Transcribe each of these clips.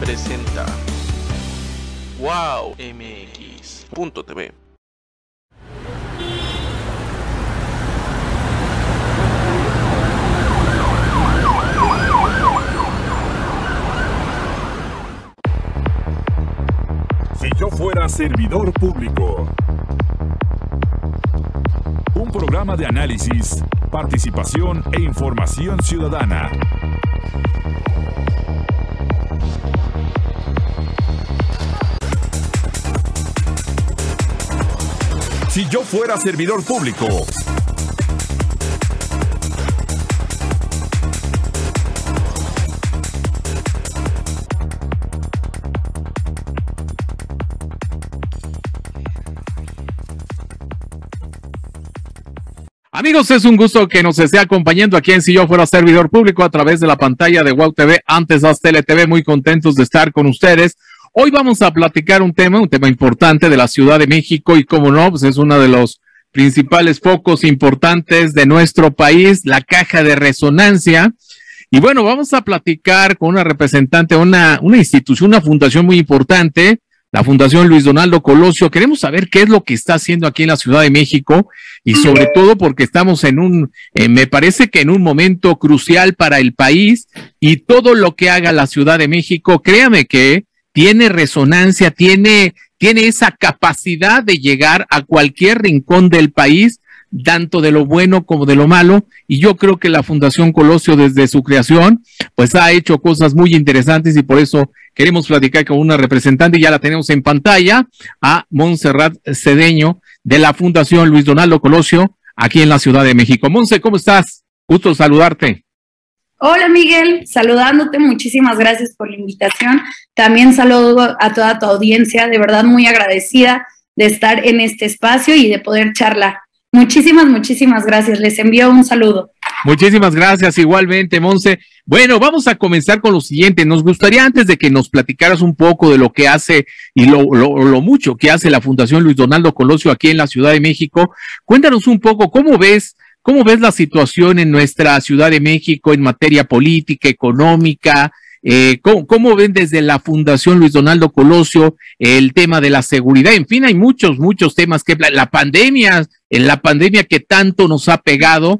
presenta wowmx.tv. Si yo fuera servidor público. Un programa de análisis, participación e información ciudadana. Si yo fuera servidor público. Amigos, es un gusto que nos esté acompañando aquí en Si Yo Fuera Servidor Público a través de la pantalla de WOW TV, antes Aztele TV, muy contentos de estar con ustedes. Hoy vamos a platicar un tema importante de la Ciudad de México y como no, pues es uno de los principales focos importantes de nuestro país, la caja de resonancia. Y bueno, vamos a platicar con una representante, una institución, una fundación muy importante, la Fundación Luis Donaldo Colosio. Queremos saber qué es lo que está haciendo aquí en la Ciudad de México y sobre todo porque estamos en me parece que en un momento crucial para el país y todo lo que haga la Ciudad de México, créame que tiene resonancia, tiene esa capacidad de llegar a cualquier rincón del país, tanto de lo bueno como de lo malo, y yo creo que la Fundación Colosio desde su creación, pues ha hecho cosas muy interesantes y por eso queremos platicar con una representante, y ya la tenemos en pantalla, a Montserrat Cedeño, de la Fundación Luis Donaldo Colosio, aquí en la Ciudad de México. Monse, ¿cómo estás? Gusto saludarte. Hola Miguel, saludándote, muchísimas gracias por la invitación. También saludo a toda tu audiencia, de verdad muy agradecida de estar en este espacio y de poder charlar. Muchísimas gracias, les envío un saludo. Muchísimas gracias, igualmente, Monse. Bueno, vamos a comenzar con lo siguiente. Nos gustaría, antes de que nos platicaras un poco de lo que hace y lo mucho que hace la Fundación Luis Donaldo Colosio aquí en la Ciudad de México, cuéntanos un poco cómo ves la situación en nuestra Ciudad de México en materia política, económica. ¿Cómo ven desde la Fundación Luis Donaldo Colosio el tema de la seguridad? En fin, hay muchos temas que la pandemia que tanto nos ha pegado.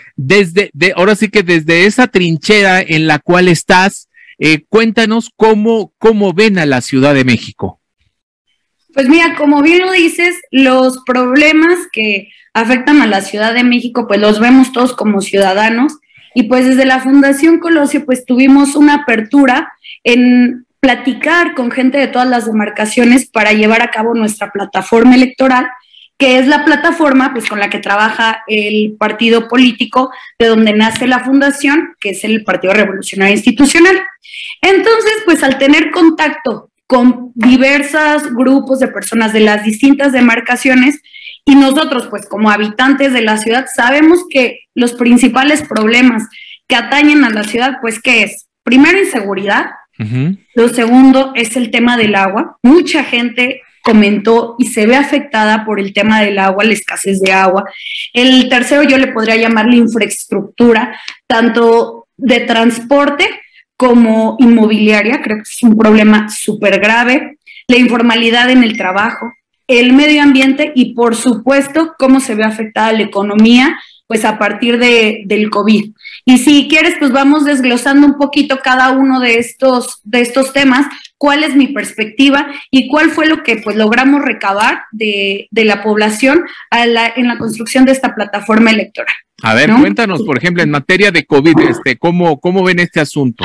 Ahora sí que desde esa trinchera en la cual estás, cuéntanos cómo ven a la Ciudad de México. Pues mira, como bien lo dices, los problemas que afectan a la Ciudad de México, pues los vemos todos como ciudadanos. Y pues desde la Fundación Colosio, pues tuvimos una apertura en platicar con gente de todas las demarcaciones para llevar a cabo nuestra plataforma electoral, que es la plataforma pues con la que trabaja el partido político de donde nace la fundación, que es el Partido Revolucionario Institucional. Entonces, pues al tener contacto con diversos grupos de personas de las distintas demarcaciones, y nosotros, pues como habitantes de la ciudad, sabemos que los principales problemas que atañen a la ciudad, pues ¿qué es? Primero, inseguridad. Lo segundo es el tema del agua. Mucha gente comentó y se ve afectada por el tema del agua, la escasez de agua. El tercero yo le podría llamar la infraestructura, tanto de transporte como inmobiliaria. Creo que es un problema súper grave. La informalidad en el trabajo, el medio ambiente y, por supuesto, cómo se ve afectada la economía, pues a partir del COVID. Y si quieres, pues vamos desglosando un poquito cada uno de estos temas, cuál es mi perspectiva y cuál fue lo que pues logramos recabar de la población en la construcción de esta plataforma electoral. A ver, ¿no? Cuéntanos, por ejemplo, en materia de COVID, ¿cómo ven este asunto?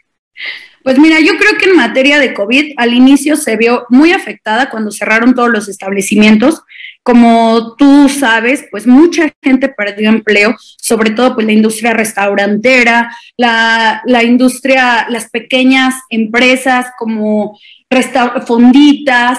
Pues mira, yo creo que en materia de COVID al inicio se vio muy afectada cuando cerraron todos los establecimientos. Como tú sabes, pues mucha gente perdió empleo, sobre todo pues la industria restaurantera, la industria, las pequeñas empresas como fonditas,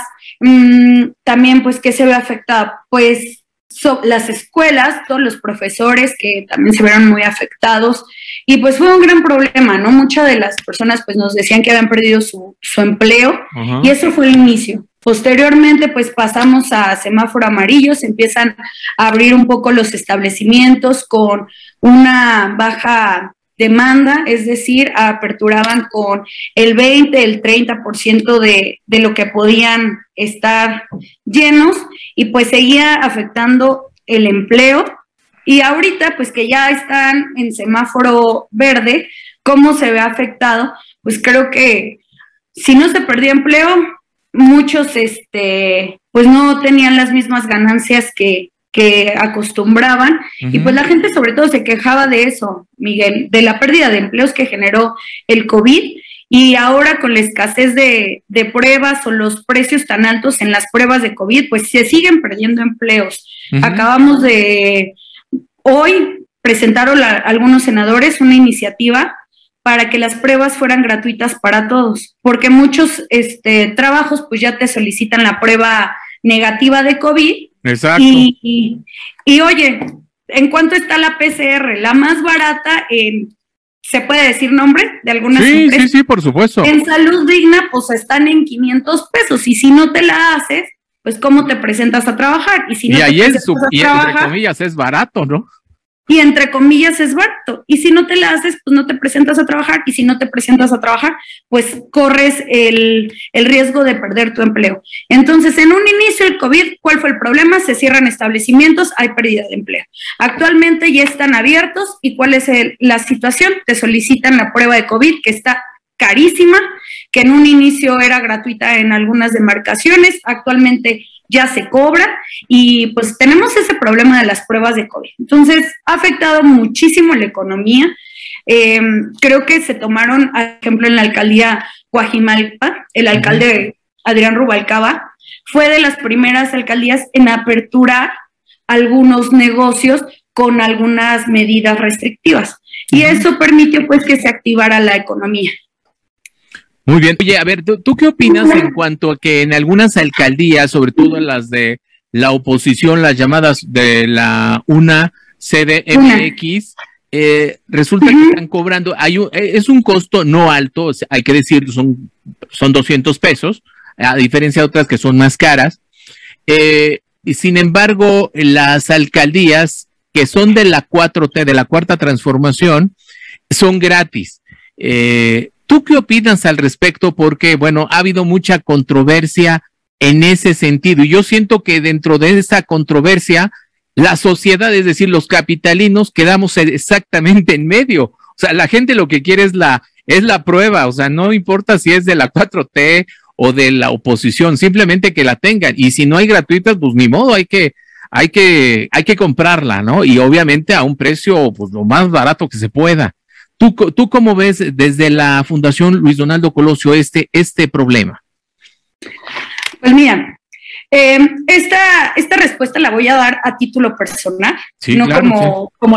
también pues ¿qué se ve afectada? Pues las escuelas, todos los profesores que también se vieron muy afectados y pues fue un gran problema, ¿no? Muchas de las personas pues nos decían que habían perdido su empleo y eso fue el inicio. Posteriormente pues pasamos a semáforo amarillo, se empiezan a abrir un poco los establecimientos con una baja demanda, es decir, aperturaban con el 20, el 30% de lo que podían estar llenos, y pues seguía afectando el empleo. Y ahorita, pues que ya están en semáforo verde, ¿cómo se ve afectado? Pues creo que si no se perdía empleo, muchos pues no tenían las mismas ganancias que acostumbraban, y pues la gente sobre todo se quejaba de eso, Miguel, de la pérdida de empleos que generó el COVID, y ahora con la escasez de pruebas o los precios tan altos en las pruebas de COVID, pues se siguen perdiendo empleos. Acabamos de, hoy presentaron algunos senadores una iniciativa para que las pruebas fueran gratuitas para todos, porque muchos trabajos pues ya te solicitan la prueba negativa de COVID. Exacto. Y oye, ¿en cuánto está la PCR? La más barata ¿se puede decir nombre de algunas empresas? Sí, por supuesto. En Salud Digna, pues están en 500 pesos, y si no te la haces, pues ¿cómo te presentas a trabajar? Y si no ahí entre comillas es barato, ¿no? Y entre comillas es barato. Y si no te la haces, pues no te presentas a trabajar. Y si no te presentas a trabajar, pues corres el riesgo de perder tu empleo. Entonces, en un inicio del COVID, ¿cuál fue el problema? Se cierran establecimientos, hay pérdida de empleo. Actualmente ya están abiertos. ¿Y cuál es la situación? Te solicitan la prueba de COVID, que está carísima, que en un inicio era gratuita en algunas demarcaciones, actualmente ya se cobra, y pues tenemos ese problema de las pruebas de COVID. Entonces, ha afectado muchísimo la economía. Creo que se tomaron, por ejemplo, en la alcaldía Coajimalpa, el alcalde Adrián Rubalcaba fue de las primeras alcaldías en aperturar algunos negocios con algunas medidas restrictivas, y eso permitió pues que se activara la economía. Muy bien. Oye, a ver, ¿tú qué opinas en cuanto a que en algunas alcaldías, sobre todo en las de la oposición, las llamadas de la UNA, CDMX, resulta que están cobrando, es un costo no alto, hay que decir, son 200 pesos, a diferencia de otras que son más caras, y sin embargo, las alcaldías que son de la 4T, de la Cuarta Transformación, son gratis. ¿Tú qué opinas al respecto? Porque, bueno, ha habido mucha controversia en ese sentido, y yo siento que dentro de esa controversia, la sociedad, es decir, los capitalinos, quedamos exactamente en medio. O sea, la gente lo que quiere es la prueba, o sea, no importa si es de la 4T o de la oposición, simplemente que la tengan, y si no hay gratuitas, pues ni modo, hay que comprarla, ¿no? Y obviamente a un precio, pues lo más barato que se pueda. ¿Tú cómo ves desde la Fundación Luis Donaldo Colosio este problema? Pues mira, esta respuesta la voy a dar a título personal, sí, no claro, como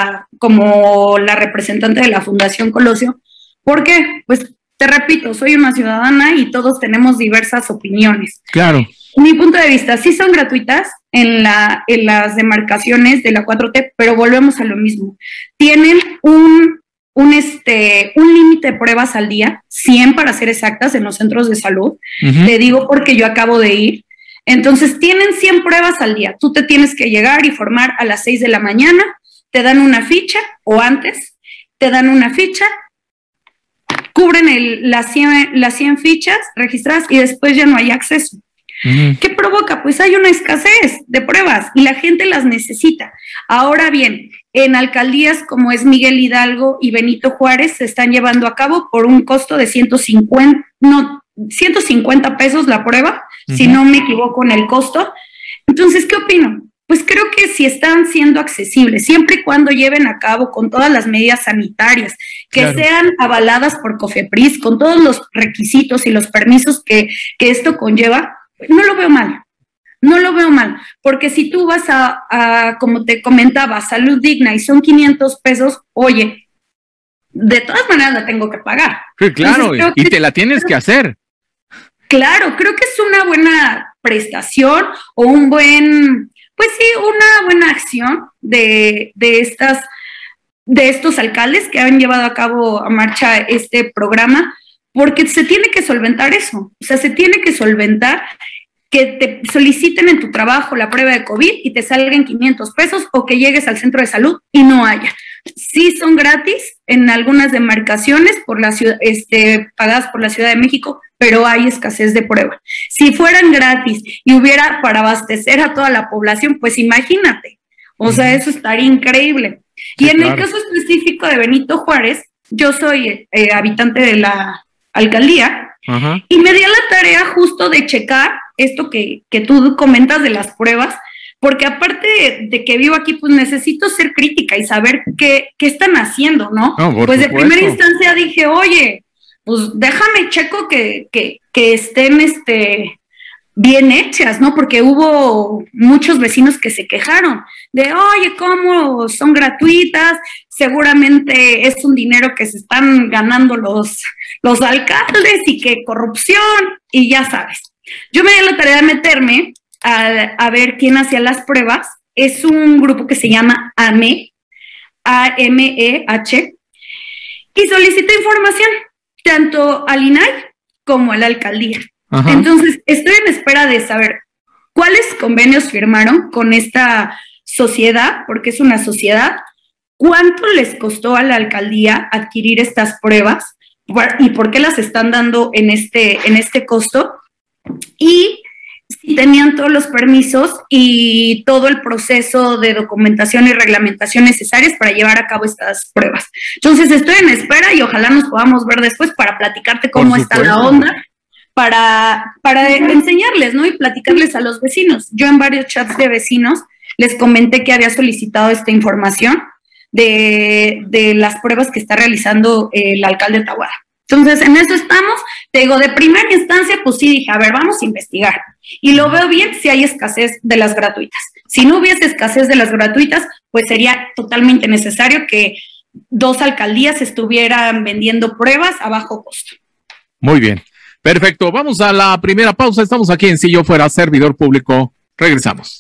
la representante de la Fundación Colosio. ¿Por qué? Pues te repito, soy una ciudadana y todos tenemos diversas opiniones. Claro. Mi punto de vista, sí son gratuitas en las demarcaciones de la 4T, pero volvemos a lo mismo. Tienen un límite de pruebas al día, 100 para ser exactas, en los centros de salud. Te digo porque yo acabo de ir. Entonces, tienen 100 pruebas al día. Tú te tienes que llegar y formar a las 6 de la mañana, te dan una ficha, o antes, te dan una ficha, cubren las 100 fichas registradas y después ya no hay acceso. ¿Qué provoca? Pues hay una escasez de pruebas y la gente las necesita. Ahora bien, en alcaldías como es Miguel Hidalgo y Benito Juárez se están llevando a cabo por un costo de 150 pesos la prueba, si no me equivoco en el costo. Entonces, ¿qué opino? Pues creo que sí están siendo accesibles, siempre y cuando lleven a cabo con todas las medidas sanitarias, que sean avaladas por COFEPRIS, con todos los requisitos y los permisos que esto conlleva. No lo veo mal, porque si tú vas a como te comentaba, Salud Digna y son 500 pesos, oye, de todas maneras la tengo que pagar. Sí, claro, y te la tienes que hacer. Claro, creo que es una buena prestación o una buena acción de estos alcaldes que han llevado a cabo a marcha este programa, porque se tiene que solventar eso, o sea, se tiene que solventar que te soliciten en tu trabajo la prueba de COVID y te salgan 500 pesos, o que llegues al centro de salud y no haya. Sí son gratis en algunas demarcaciones por la ciudad, pagadas por la Ciudad de México, pero hay escasez de prueba. Si fueran gratis y hubiera para abastecer a toda la población, pues imagínate, o sea, eso estaría increíble. Sí, y en el caso específico de Benito Juárez, yo soy habitante de la alcaldía, y me di a la tarea justo de checar esto que tú comentas de las pruebas, porque aparte de que vivo aquí, pues necesito ser crítica y saber qué están haciendo, ¿no? Pues de primera instancia dije, oye, pues déjame checo que estén bien hechas, ¿no? Porque hubo muchos vecinos que se quejaron de, oye, ¿cómo son gratuitas? Seguramente es un dinero que se están ganando los alcaldes y que corrupción, y ya sabes. Yo me di la tarea de meterme a ver quién hacía las pruebas. Es un grupo que se llama AMEH, A-M-E-H, y solicité información tanto al INAI como a la alcaldía. Entonces, estoy en espera de saber cuáles convenios firmaron con esta sociedad, porque es una sociedad, cuánto les costó a la alcaldía adquirir estas pruebas y por qué las están dando en este costo, y si tenían todos los permisos y todo el proceso de documentación y reglamentación necesarias para llevar a cabo estas pruebas. Entonces, estoy en espera y ojalá nos podamos ver después para platicarte cómo está la onda, para enseñarles, ¿no? Y platicarles a los vecinos. Yo en varios chats de vecinos les comenté que había solicitado esta información de las pruebas que está realizando el alcalde Taboada. Entonces, en eso estamos. Te digo, de primera instancia, pues sí dije, a ver, vamos a investigar. Y lo veo bien si hay escasez de las gratuitas. Si no hubiese escasez de las gratuitas, pues sería totalmente necesario que 2 alcaldías estuvieran vendiendo pruebas a bajo costo. Muy bien. Perfecto. Vamos a la primera pausa. Estamos aquí en Si Yo Fuera Servidor Público. Regresamos.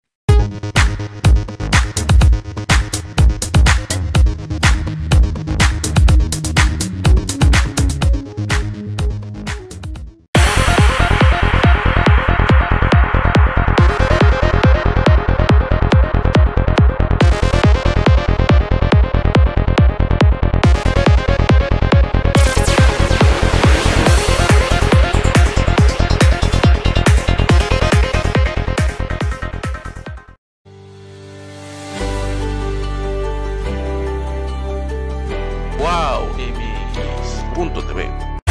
Wow.mx.tv.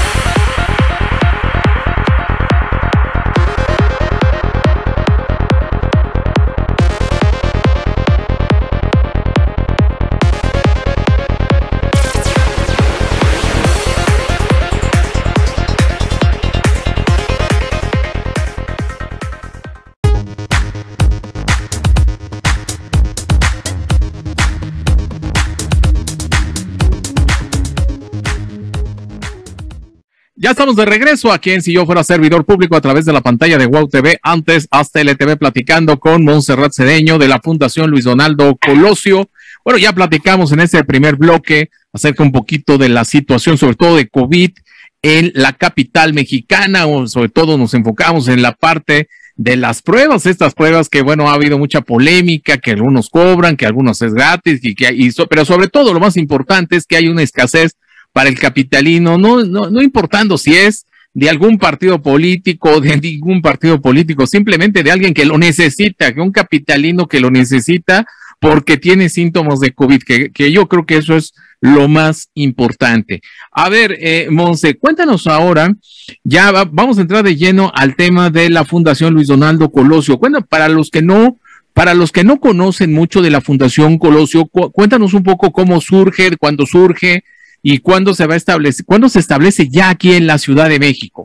Ya estamos de regreso aquí en Si Yo Fuera Servidor Público a través de la pantalla de Wow TV, antes Haz TLTV, platicando con Montserrat Cedeño de la Fundación Luis Donaldo Colosio. Bueno, ya platicamos en este primer bloque acerca un poquito de la situación, sobre todo de COVID en la capital mexicana, o sobre todo nos enfocamos en la parte de las pruebas, estas pruebas que, bueno, ha habido mucha polémica, que algunos cobran, que algunos es gratis, pero sobre todo lo más importante es que hay una escasez para el capitalino, no importando si es de algún partido político, de ningún partido político, simplemente de alguien que lo necesita, que un capitalino que lo necesita porque tiene síntomas de COVID, que yo creo que eso es lo más importante. A ver, Monse, cuéntanos ahora, ya vamos a entrar de lleno al tema de la Fundación Luis Donaldo Colosio. Bueno, para los que no conocen mucho de la Fundación Colosio, cuéntanos un poco cómo surge, cuándo surge, ¿y cuándo se establece ya aquí en la Ciudad de México?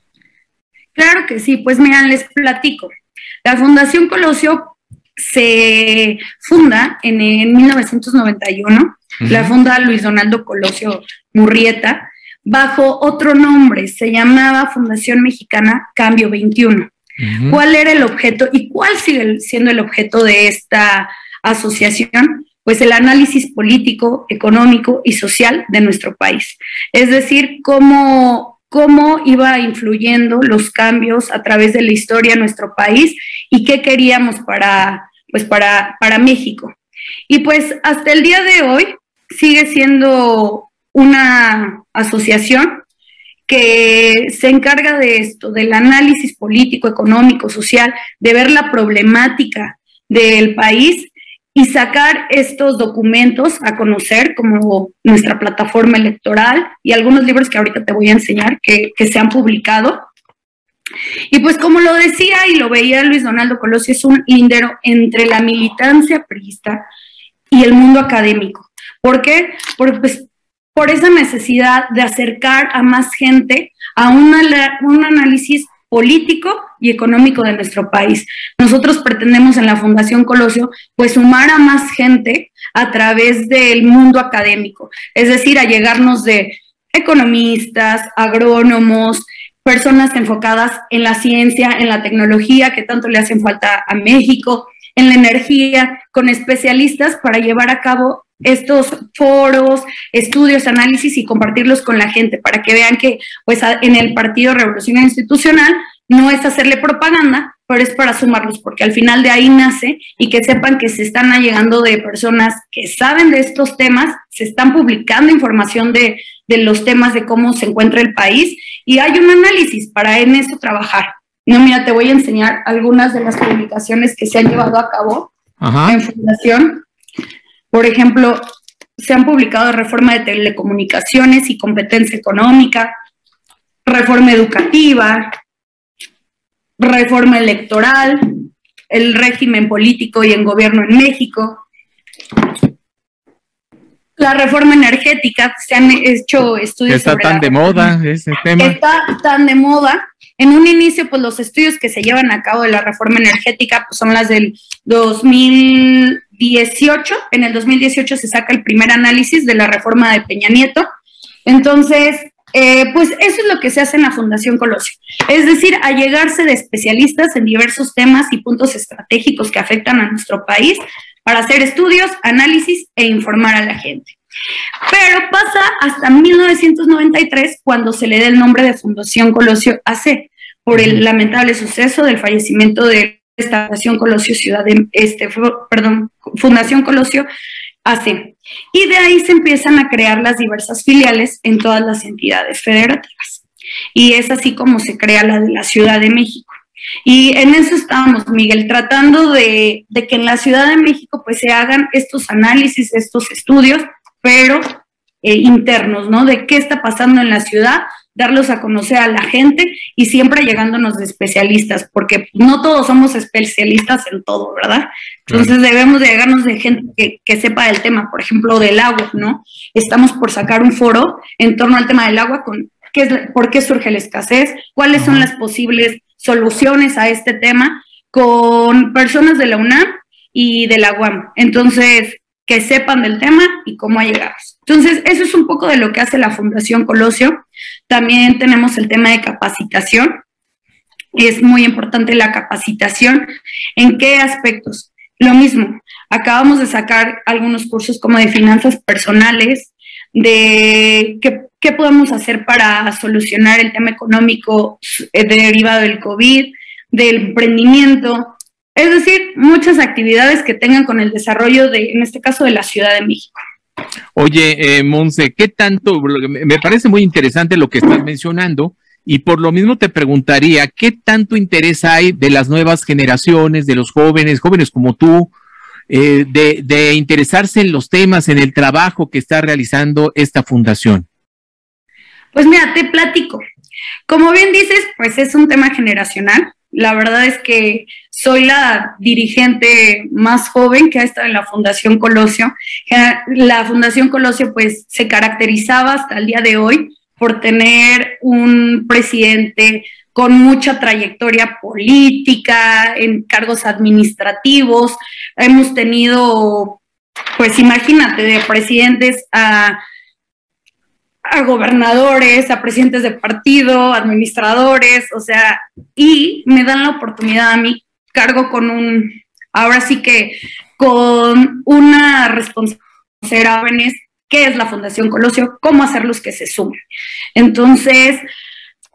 Claro que sí, pues mira, les platico. La Fundación Colosio se funda en 1991, la funda Luis Donaldo Colosio Murrieta, bajo otro nombre, se llamaba Fundación Mexicana Cambio 21. ¿Cuál era el objeto y cuál sigue siendo el objeto de esta asociación? Pues el análisis político, económico y social de nuestro país. Es decir, cómo cómo iba influyendo los cambios a través de la historia en nuestro país y qué queríamos para México. Y pues hasta el día de hoy sigue siendo una asociación que se encarga de esto, del análisis político, económico, social, de ver la problemática del país y sacar estos documentos a conocer, como nuestra plataforma electoral y algunos libros que ahorita te voy a enseñar que se han publicado. Y pues como lo decía y lo veía Luis Donaldo Colosio, es un lindero entre la militancia priista y el mundo académico. ¿Por qué? Por esa necesidad de acercar a más gente a un análisis político y económico de nuestro país. Nosotros pretendemos en la Fundación Colosio pues sumar a más gente a través del mundo académico, es decir, a llegarnos de economistas, agrónomos, personas enfocadas en la ciencia, en la tecnología que tanto le hacen falta a México, en la energía, con especialistas para llevar a cabo estos foros, estudios, análisis y compartirlos con la gente para que vean que pues en el Partido Revolucionario Institucional no es hacerle propaganda, pero es para sumarlos, porque al final de ahí nace, y que sepan que se están allegando de personas que saben de estos temas, se están publicando información de los temas de cómo se encuentra el país y hay un análisis para en eso trabajar. No, mira, te voy a enseñar algunas de las publicaciones que se han llevado a cabo en Fundación. Por ejemplo, se han publicado reforma de telecomunicaciones y competencia económica, reforma educativa, reforma electoral, el régimen político y el gobierno en México, la reforma energética. Se han hecho estudios sobre tan de moda ese tema. Está tan de moda. En un inicio, pues los estudios que se llevan a cabo de la reforma energética pues, son las del 2018. En el 2018 se saca el primer análisis de la reforma de Peña Nieto. Entonces, pues eso es lo que se hace en la Fundación Colosio. Es decir, allegarse de especialistas en diversos temas y puntos estratégicos que afectan a nuestro país para hacer estudios, análisis e informar a la gente. Pero pasa hasta 1993 cuando se le da el nombre de Fundación Colosio AC por el lamentable suceso del fallecimiento de esta Fundación Colosio Fundación Colosio AC. Y de ahí se empiezan a crear las diversas filiales en todas las entidades federativas. Y es así como se crea la de la Ciudad de México. Y en eso estábamos, Miguel, tratando de que en la Ciudad de México pues se hagan estos análisis, estos estudios, pero internos, ¿no? De qué está pasando en la ciudad, darlos a conocer a la gente y siempre llegándonos de especialistas, porque no todos somos especialistas en todo, ¿verdad? Entonces debemos de llegarnos de gente que sepa del tema, por ejemplo, del agua, ¿no? Estamos por sacar un foro en torno al tema del agua, con por qué surge la escasez, cuáles son las posibles soluciones a este tema, con personas de la UNAM y de la UAM. Entonces, que sepan del tema y cómo ha llegado. Entonces, eso es un poco de lo que hace la Fundación Colosio. También tenemos el tema de capacitación. Es muy importante la capacitación. ¿En qué aspectos? Lo mismo, acabamos de sacar algunos cursos como de finanzas personales, de qué podemos hacer para solucionar el tema económico derivado del COVID, del emprendimiento. Es decir, muchas actividades que tengan con el desarrollo en este caso, de la Ciudad de México. Oye, Monse, ¿qué tanto? Me parece muy interesante lo que estás mencionando y por lo mismo te preguntaría, ¿qué tanto interés hay de las nuevas generaciones, de los jóvenes como tú, de interesarse en los temas, en el trabajo que está realizando esta fundación? Pues mira, te platico. Como bien dices, pues es un tema generacional. La verdad es que soy la dirigente más joven que ha estado en la Fundación Colosio. La Fundación Colosio pues se caracterizaba hasta el día de hoy por tener un presidente con mucha trayectoria política, en cargos administrativos. Hemos tenido, pues imagínate, de presidentes a gobernadores, a presidentes de partido, administradores, o sea, y me dan la oportunidad a mí, cargo con ahora sí que con una responsabilidad de jóvenes, qué es la Fundación Colosio, cómo hacerlos que se sumen. Entonces,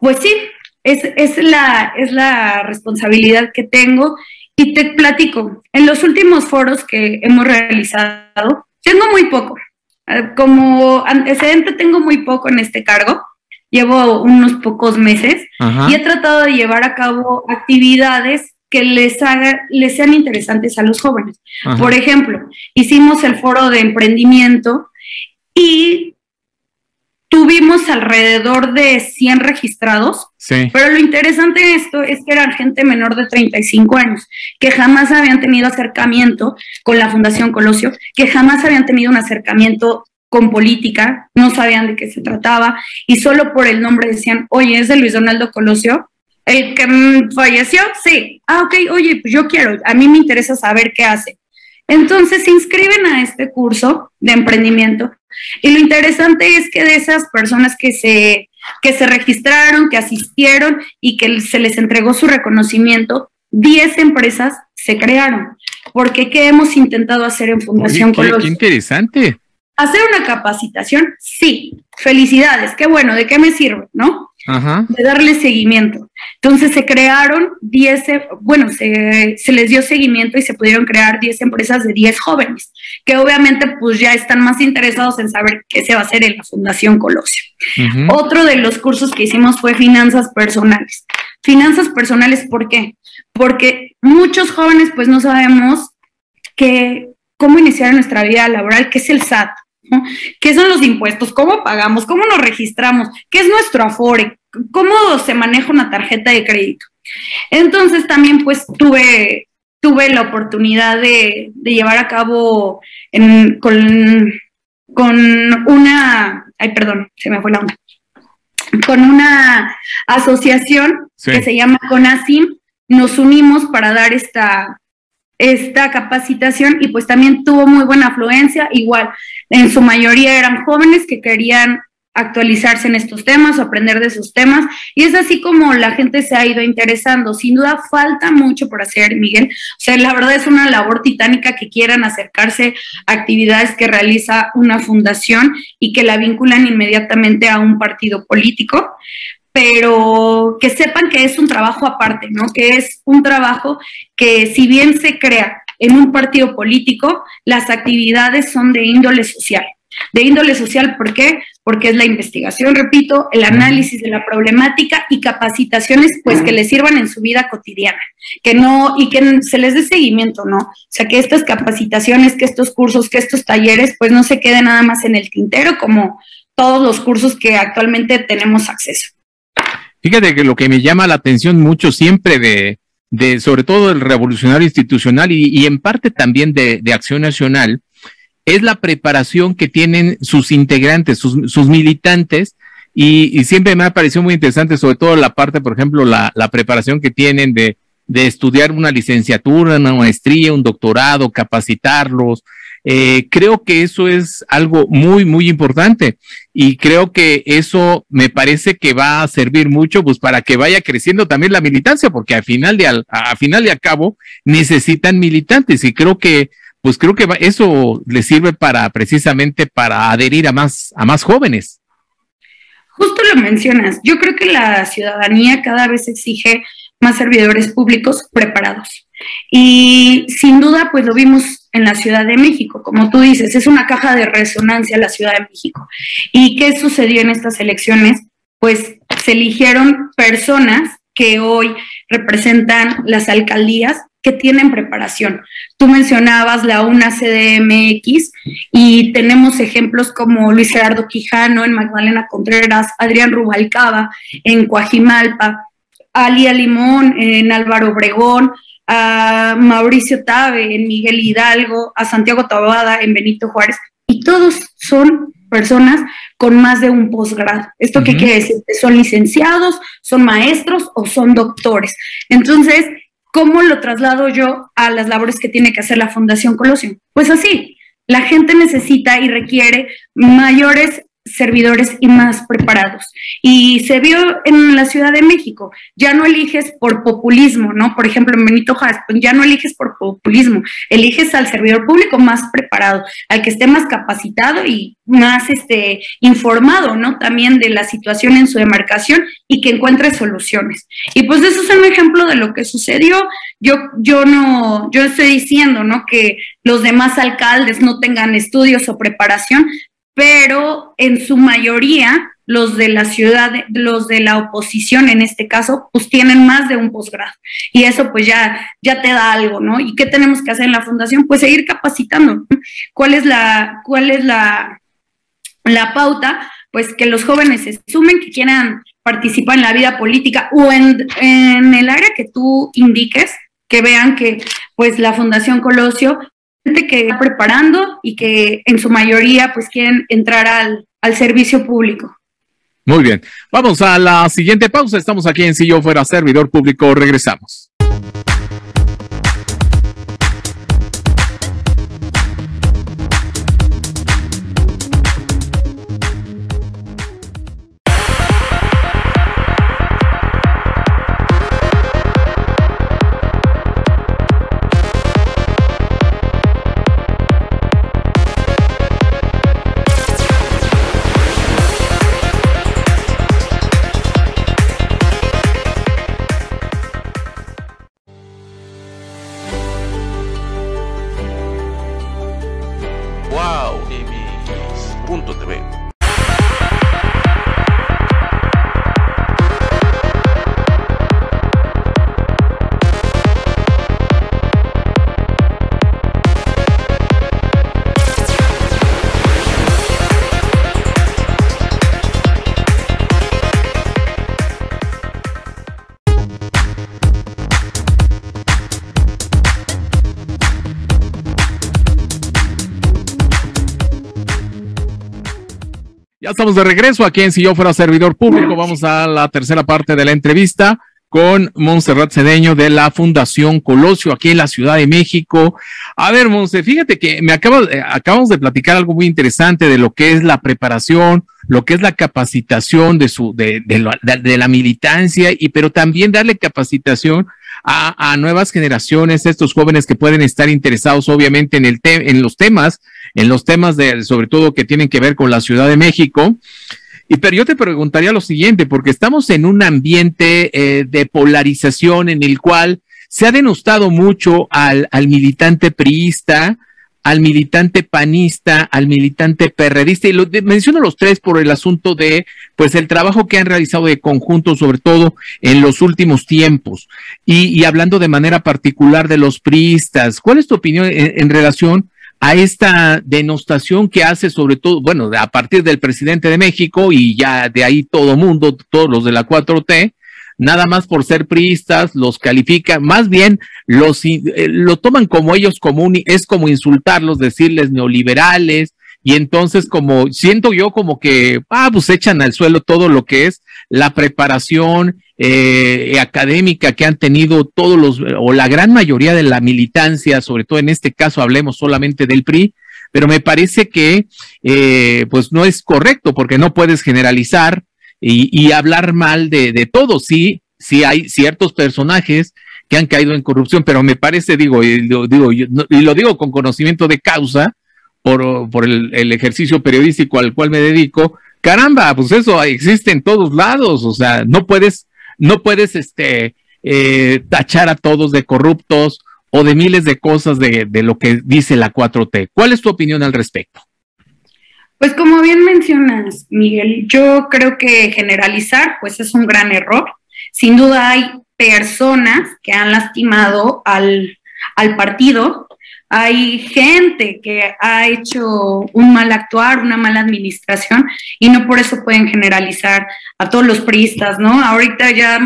Pues sí, es la responsabilidad que tengo y te platico. En los últimos foros que hemos realizado, tengo muy poco. Como antecedente tengo muy poco en este cargo, llevo unos pocos meses. Ajá. Y he tratado de llevar a cabo actividades que les sean interesantes a los jóvenes. Ajá. Por ejemplo, hicimos el foro de emprendimiento y tuvimos alrededor de 100 registrados, sí. Pero lo interesante de esto es que eran gente menor de 35 años, que jamás habían tenido acercamiento con la Fundación Colosio, que jamás habían tenido un acercamiento con política, no sabían de qué se trataba, y solo por el nombre decían, oye, ¿es de Luis Donaldo Colosio? ¿El que falleció? Sí. Ah, ok, oye, pues yo quiero, a mí me interesa saber qué hace. Entonces se inscriben a este curso de emprendimiento y lo interesante es que de esas personas que se registraron, que asistieron y que se les entregó su reconocimiento, 10 empresas se crearon. Porque ¿qué hemos intentado hacer en Fundación Colosio? ¡Qué interesante! ¿Hacer una capacitación? Sí. Felicidades, qué bueno, ¿de qué me sirve, no? Ajá. De darle seguimiento. Entonces se crearon 10, se les dio seguimiento y se pudieron crear 10 empresas de 10 jóvenes, que obviamente pues ya están más interesados en saber qué se va a hacer en la Fundación Colosio. Uh-huh. Otro de los cursos que hicimos fue finanzas personales. Finanzas personales, ¿por qué? Porque muchos jóvenes pues no sabemos cómo iniciar nuestra vida laboral, qué es el SAT, ¿no? ¿Qué son los impuestos? ¿Cómo pagamos? ¿Cómo nos registramos? ¿Qué es nuestro Afore? ¿Cómo se maneja una tarjeta de crédito? Entonces también pues tuve la oportunidad de llevar a cabo con una asociación que se llama CONACYM. Nos unimos para dar esta capacitación y pues también tuvo muy buena afluencia. Igual, en su mayoría eran jóvenes que querían actualizarse en estos temas o aprender de esos temas, y es así como la gente se ha ido interesando. Sin duda falta mucho por hacer, Miguel. O sea, la verdad es una labor titánica que quieran acercarse a actividades que realiza una fundación y que la vinculan inmediatamente a un partido político, pero que sepan que es un trabajo aparte, ¿no? Que es un trabajo que, si bien se crea en un partido político, las actividades son de índole social. De índole social, ¿por qué? Porque es la investigación, repito, el análisis de la problemática y capacitaciones pues que les sirvan en su vida cotidiana, que se les dé seguimiento, ¿no? O sea, que estas capacitaciones, que estos cursos, que estos talleres pues no se queden nada más en el tintero como todos los cursos que actualmente tenemos acceso. Fíjate que lo que me llama la atención mucho siempre sobre todo el revolucionario institucional y en parte también de Acción Nacional, es la preparación que tienen sus integrantes, sus militantes, y siempre me ha parecido muy interesante, sobre todo la parte, por ejemplo, la preparación que tienen de estudiar una licenciatura, una maestría, un doctorado, capacitarlos. Creo que eso es algo muy, muy importante, y creo que eso me parece que va a servir mucho pues para que vaya creciendo también la militancia, porque al final y al cabo necesitan militantes, y creo que eso les sirve precisamente para adherir a más jóvenes. Justo lo mencionas. Yo creo que la ciudadanía cada vez exige más servidores públicos preparados. Y sin duda, pues lo vimos en la Ciudad de México. Como tú dices, es una caja de resonancia la Ciudad de México. ¿Y qué sucedió en estas elecciones? Pues se eligieron personas que hoy representan las alcaldías, que tienen preparación. Tú mencionabas la UNA CDMX y tenemos ejemplos como Luis Gerardo Quijano en Magdalena Contreras, Adrián Rubalcaba en Coajimalpa, Alia Limón en Álvaro Obregón, a Mauricio Tabe en Miguel Hidalgo, a Santiago Taboada en Benito Juárez, y todos son personas con más de un posgrado. ¿Esto qué quiere decir? ¿Son licenciados, son maestros o son doctores? Entonces, ¿cómo lo traslado yo a las labores que tiene que hacer la Fundación Colosio? Pues así, la gente necesita y requiere mayores servidores y más preparados. Y se vio en la Ciudad de México, ya no eliges por populismo, ¿no? Por ejemplo, en Benito Juárez, pues ya no eliges por populismo, eliges al servidor público más preparado, al que esté más capacitado y más informado, ¿no? También de la situación en su demarcación y que encuentre soluciones. Y pues eso es un ejemplo de lo que sucedió. Yo estoy diciendo, ¿no? Que los demás alcaldes no tengan estudios o preparación, pero en su mayoría los de la ciudad, los de la oposición en este caso, pues tienen más de un posgrado y eso pues ya te da algo, ¿no? ¿Y qué tenemos que hacer en la fundación? Pues seguir capacitando, ¿no? ¿Cuál es la pauta? Pues que los jóvenes se sumen, que quieran participar en la vida política o en el área que tú indiques, que vean que pues la Fundación Colosio que está preparando y que en su mayoría pues quieren entrar al servicio público. Muy bien, vamos a la siguiente pausa. Estamos aquí en Si Yo Fuera Servidor Público. Regresamos. wowmx.tv. Ya estamos de regreso aquí en Si Yo Fuera Servidor Público. Vamos a la tercera parte de la entrevista con Montserrat Cedeño de la Fundación Colosio aquí en la Ciudad de México. A ver, Monse, fíjate que acabamos de platicar algo muy interesante de lo que es la preparación, lo que es la capacitación de la militancia, pero también darle capacitación a nuevas generaciones, estos jóvenes que pueden estar interesados obviamente en los temas sobre todo que tienen que ver con la Ciudad de México. Pero yo te preguntaría lo siguiente, porque estamos en un ambiente de polarización en el cual se ha denostado mucho al militante priista, al militante panista, al militante perredista, y menciono los tres por el asunto de, pues, el trabajo que han realizado de conjunto, sobre todo en los últimos tiempos, y hablando de manera particular de los priistas. ¿Cuál es tu opinión en relación a esta denostación que hace, sobre todo, bueno, a partir del presidente de México y ya de ahí todo mundo, todos los de la 4T, nada más por ser priistas, los califican, más bien lo toman como ellos común, es como insultarlos, decirles neoliberales, y entonces como siento yo como que, pues echan al suelo todo lo que es la preparación académica que han tenido o la gran mayoría de la militancia, sobre todo en este caso hablemos solamente del PRI, pero me parece que pues no es correcto porque no puedes generalizar y hablar mal de todo. Sí hay ciertos personajes que han caído en corrupción, pero me parece, y lo digo con conocimiento de causa por el ejercicio periodístico al cual me dedico. Caramba, pues eso existe en todos lados, o sea, no puedes tachar a todos de corruptos o de miles de cosas de lo que dice la 4T. ¿Cuál es tu opinión al respecto? Pues como bien mencionas, Miguel, yo creo que generalizar pues es un gran error. Sin duda hay personas que han lastimado al partido, hay gente que ha hecho un mal actuar, una mala administración, y no por eso pueden generalizar a todos los priistas, ¿no? Ahorita ya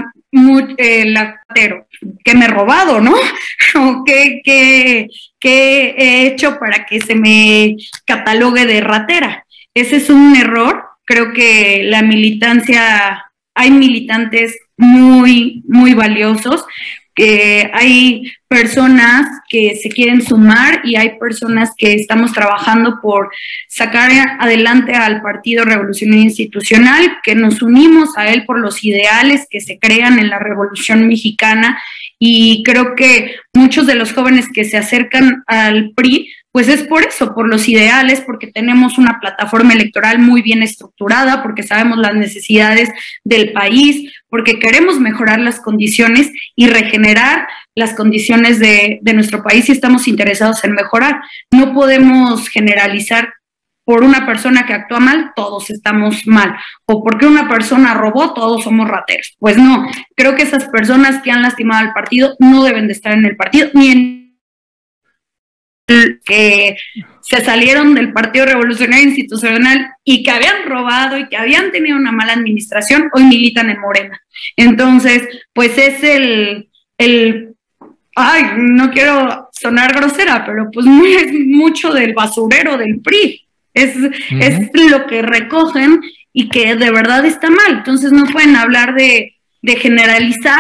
que me he robado, ¿no? O ¿qué he hecho para que se me catalogue de ratera? Ese es un error. Creo que la militancia, hay militantes muy, muy valiosos. hay personas que se quieren sumar y hay personas que estamos trabajando por sacar adelante al Partido Revolucionario Institucional, que nos unimos a él por los ideales que se crean en la Revolución Mexicana, y creo que muchos de los jóvenes que se acercan al PRI pues es por eso, por los ideales, porque tenemos una plataforma electoral muy bien estructurada, porque sabemos las necesidades del país, porque queremos mejorar las condiciones y regenerar las condiciones de nuestro país y estamos interesados en mejorar. No podemos generalizar por una persona que actúa mal, todos estamos mal, o porque una persona robó, todos somos rateros. Pues no, creo que esas personas que han lastimado al partido no deben de estar en el partido, ni en que se salieron del Partido Revolucionario Institucional y que habían robado y que habían tenido una mala administración, hoy militan en Morena. Entonces, pues es ay, no quiero sonar grosera, pero pues es mucho del basurero del PRI. Es lo que recogen y que de verdad está mal. Entonces no pueden hablar de generalizar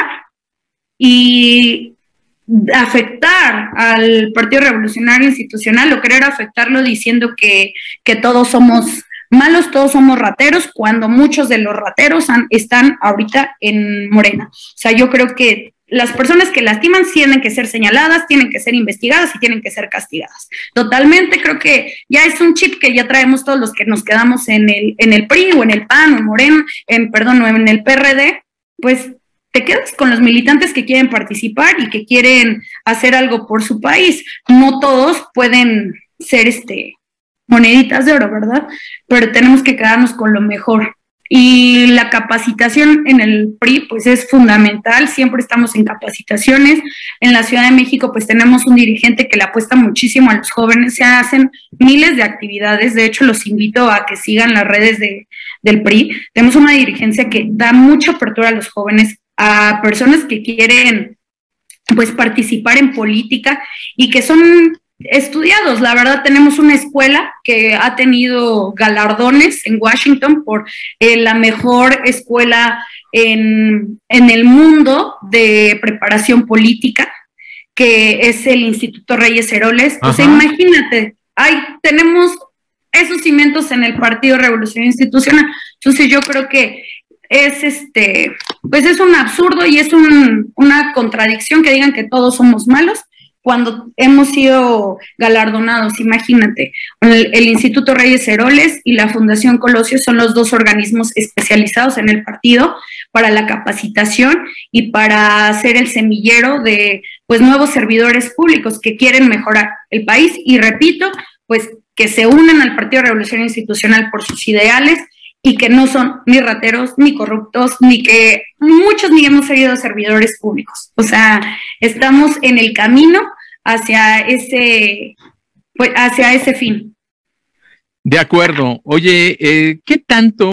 y afectar al Partido Revolucionario Institucional o querer afectarlo diciendo que todos somos malos, todos somos rateros, cuando muchos de los rateros están ahorita en Morena. O sea, yo creo que las personas que lastiman tienen que ser señaladas, tienen que ser investigadas y tienen que ser castigadas. Totalmente, creo que ya es un chip que ya traemos todos los que nos quedamos en el PRI o en el PAN o en Morena, o en el PRD, pues te quedas con los militantes que quieren participar y que quieren hacer algo por su país. No todos pueden ser moneditas de oro, ¿verdad? Pero tenemos que quedarnos con lo mejor. Y la capacitación en el PRI pues es fundamental, siempre estamos en capacitaciones. En la Ciudad de México pues tenemos un dirigente que le apuesta muchísimo a los jóvenes, se hacen miles de actividades, de hecho los invito a que sigan las redes del PRI. Tenemos una dirigencia que da mucha apertura a los jóvenes, a personas que quieren pues participar en política y que son estudiados. La verdad, tenemos una escuela que ha tenido galardones en Washington por la mejor escuela en el mundo de preparación política, que es el Instituto Reyes Heroles. O sea, imagínate, tenemos esos cimientos en el Partido Revolucionario Institucional. Entonces yo creo que pues es un absurdo y es una contradicción que digan que todos somos malos cuando hemos sido galardonados. Imagínate, el Instituto Reyes Heroles y la Fundación Colosio son los dos organismos especializados en el partido para la capacitación y para hacer el semillero de pues nuevos servidores públicos que quieren mejorar el país y repito, pues que se unan al Partido Revolucionario Institucional por sus ideales y que no son ni rateros, ni corruptos, ni que muchos ni hemos sido servidores públicos. O sea, estamos en el camino hacia ese fin. De acuerdo. Oye, ¿qué tanto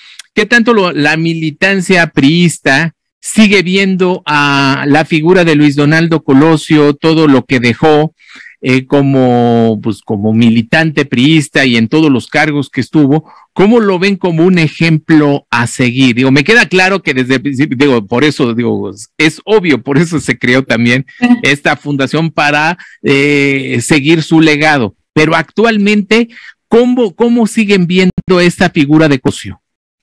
la militancia priista sigue viendo a la figura de Luis Donaldo Colosio, todo lo que dejó como militante priista y en todos los cargos que estuvo? ¿Cómo lo ven como un ejemplo a seguir? Digo, me queda claro que desde el principio, por eso es obvio, por eso se creó también esta fundación para seguir su legado. Pero actualmente, ¿cómo siguen viendo esta figura de Colosio?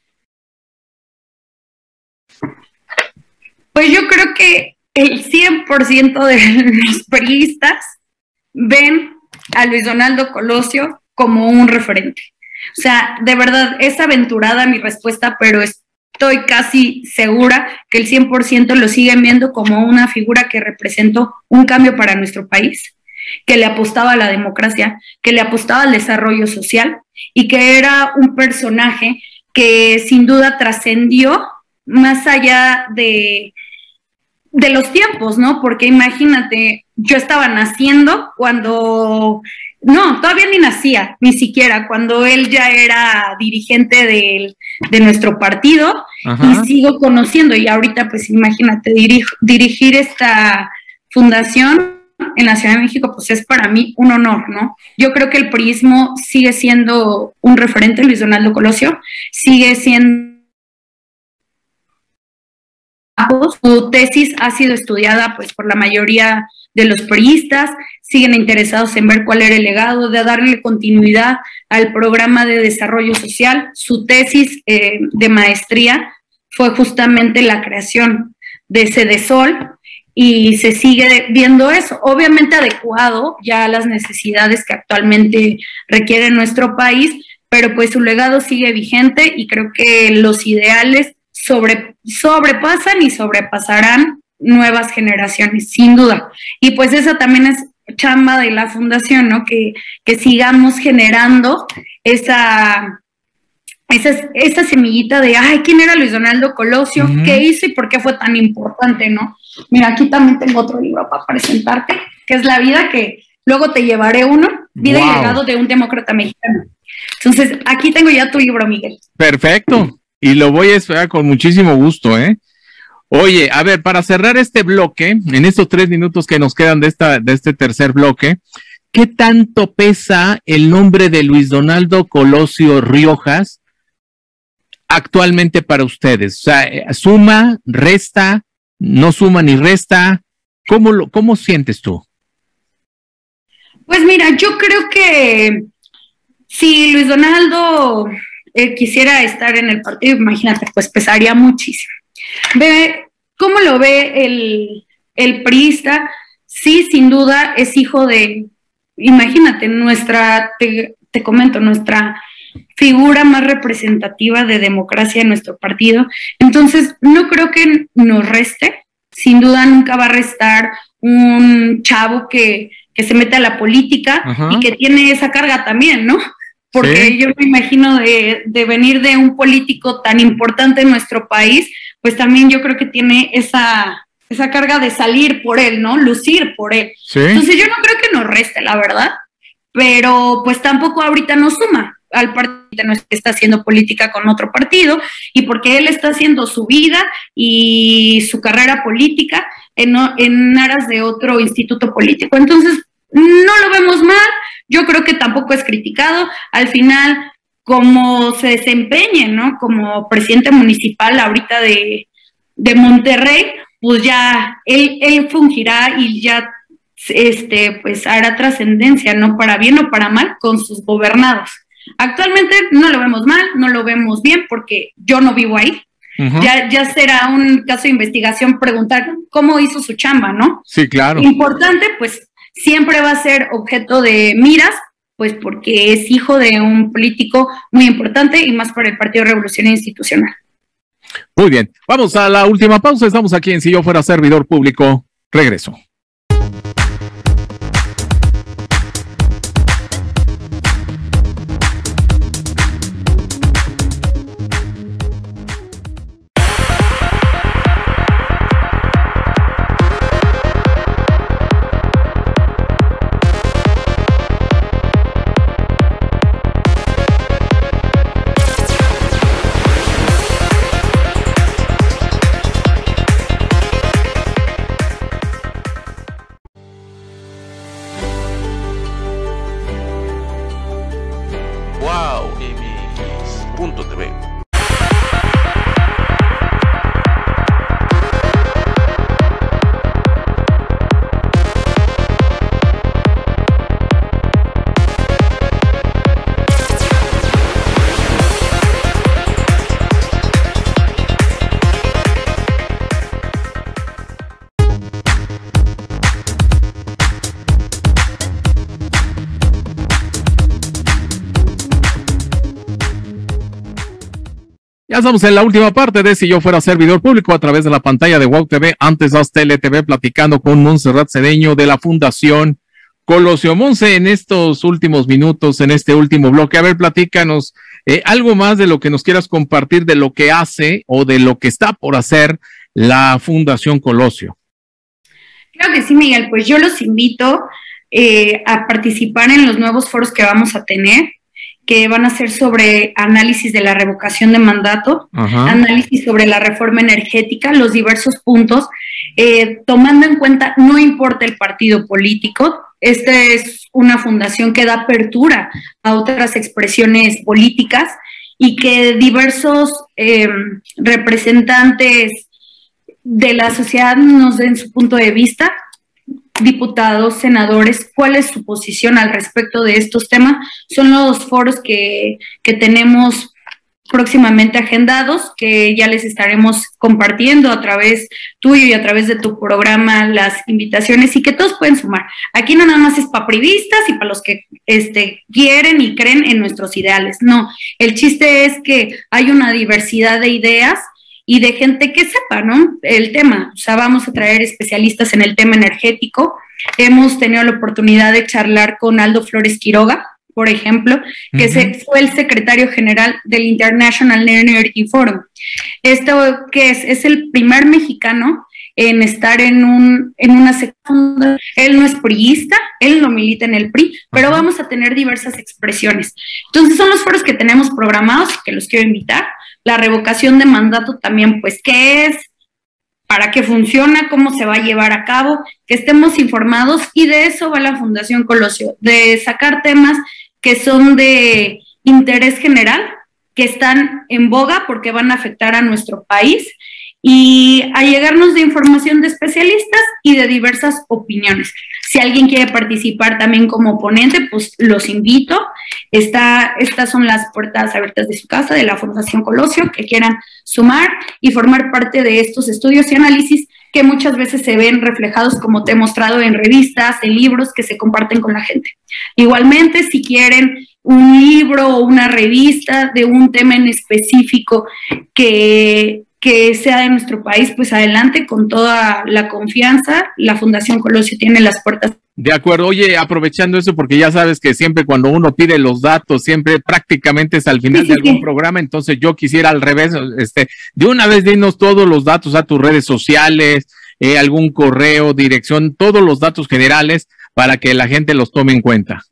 Pues yo creo que el 100% de los priistas ven a Luis Donaldo Colosio como un referente. O sea, de verdad, es aventurada mi respuesta, pero estoy casi segura que el 100% lo siguen viendo como una figura que representó un cambio para nuestro país, que le apostaba a la democracia, que le apostaba al desarrollo social y que era un personaje que sin duda trascendió más allá de los tiempos, ¿no? Porque imagínate, yo estaba naciendo cuando, no, todavía ni nacía, ni siquiera, cuando él ya era dirigente de nuestro partido. Ajá. Y sigo conociendo, y ahorita pues imagínate, dirigir esta fundación en la Ciudad de México, pues es para mí un honor, ¿no? Yo creo que el priismo sigue siendo un referente, Luis Donaldo Colosio, sigue siendo Su tesis ha sido estudiada pues por la mayoría de los priistas, siguen interesados en ver cuál era el legado, de darle continuidad al programa de desarrollo social. Su tesis de maestría fue justamente la creación de Sedesol y se sigue viendo eso, obviamente adecuado ya a las necesidades que actualmente requiere nuestro país, pero pues su legado sigue vigente y creo que los ideales sobrepasan y sobrepasarán nuevas generaciones, sin duda. Y pues esa también es chamba de la fundación, ¿no? Que sigamos generando esa semillita de, ay, ¿quién era Luis Donaldo Colosio? ¿Qué hizo y por qué fue tan importante, no? Mira, aquí también tengo otro libro para presentarte, que es La vida, que luego te llevaré uno, Vida y legado de un demócrata mexicano. Entonces, aquí tengo ya tu libro, Miguel. Perfecto, y lo voy a esperar con muchísimo gusto, ¿eh? Oye, a ver, para cerrar este bloque, en estos 3 minutos que nos quedan de este tercer bloque, ¿qué tanto pesa el nombre de Luis Donaldo Colosio Riojas actualmente para ustedes? O sea, ¿suma, resta, no suma ni resta? ¿Cómo sientes tú? Pues mira, yo creo que si Luis Donaldo quisiera estar en el partido, imagínate, pues pesaría muchísimo. Ve cómo lo ve el priista. Sí, sin duda es hijo de, imagínate, te comento, nuestra figura más representativa de democracia en nuestro partido. Entonces, no creo que nos reste. Sin duda nunca va a restar un chavo que se mete a la política y que tiene esa carga también, ¿no? Porque sí, yo me imagino de venir de un político tan importante en nuestro país, pues también yo creo que tiene esa carga de salir por él, ¿no? Lucir por él. ¿Sí? Entonces yo no creo que nos reste, la verdad, pero pues tampoco ahorita nos suma al partido, no es que está haciendo política con otro partido, y porque él está haciendo su vida y su carrera política en aras de otro instituto político. Entonces, no lo vemos mal, yo creo que tampoco es criticado. Al final, como se desempeñe, ¿no? Como presidente municipal ahorita de Monterrey, pues ya él fungirá y ya pues hará trascendencia, ¿no? Para bien o para mal, con sus gobernados. Actualmente no lo vemos mal, no lo vemos bien, porque yo no vivo ahí. Ya será un caso de investigación preguntar cómo hizo su chamba, ¿no? Sí, claro. Importante, pues siempre va a ser objeto de miras, pues porque es hijo de un político muy importante y más para el Partido Revolucionario Institucional. Muy bien, vamos a la última pausa. Estamos aquí en Si Yo Fuera Servidor Público. Regreso. WowMX.tv. Ya estamos en la última parte de Si Yo Fuera Servidor Público a través de la pantalla de WOW TV, antes de TeleTV, platicando con Montserrat Cedeño de la Fundación Colosio. Monse, en estos últimos minutos, en este último bloque, a ver, platícanos algo más de lo que nos quieras compartir de lo que hace o de lo que está por hacer la Fundación Colosio. Claro que sí, Miguel, pues yo los invito a participar en los nuevos foros que vamos a tener, que van a ser sobre análisis de la revocación de mandato, análisis sobre la reforma energética, los diversos puntos, tomando en cuenta, no importa el partido político, esta es una fundación que da apertura a otras expresiones políticas y que diversos representantes de la sociedad nos den su punto de vista, diputados, senadores, cuál es su posición al respecto de estos temas. Son los foros que tenemos próximamente agendados, que ya les estaremos compartiendo a través tuyo y a través de tu programa las invitaciones, y que todos pueden sumar. Aquí no nada más es para privistas y para los que quieren y creen en nuestros ideales, no. El chiste es que hay una diversidad de ideas y de gente que sepa, ¿no?, el tema. O sea, vamos a traer especialistas en el tema energético. Hemos tenido la oportunidad de charlar con Aldo Flores Quiroga, por ejemplo, que fue el secretario general del International Energy Forum. Esto que es el primer mexicano en estar en una sección. Él no es priista, él no milita en el PRI, pero vamos a tener diversas expresiones. Entonces son los foros que tenemos programados, que los quiero invitar. La revocación de mandato también, pues, ¿qué es? ¿Para qué funciona? ¿Cómo se va a llevar a cabo? Que estemos informados, y de eso va la Fundación Colosio, de sacar temas que son de interés general, que están en boga porque van a afectar a nuestro país, y a llegarnos de información de especialistas y de diversas opiniones. Si alguien quiere participar también como ponente, pues los invito. Estas son las puertas abiertas de su casa, de la Fundación Colosio, que quieran sumar y formar parte de estos estudios y análisis que muchas veces se ven reflejados, como te he mostrado, en revistas, en libros que se comparten con la gente. Igualmente, si quieren un libro o una revista de un tema en específico que sea de nuestro país, pues adelante, con toda la confianza. La Fundación Colosio tiene las puertas. De acuerdo. Oye, aprovechando eso, porque ya sabes que siempre cuando uno pide los datos, siempre prácticamente es al final de algún programa, entonces yo quisiera al revés, de una vez dinos todos los datos a tus redes sociales, algún correo, dirección, todos los datos generales para que la gente los tome en cuenta.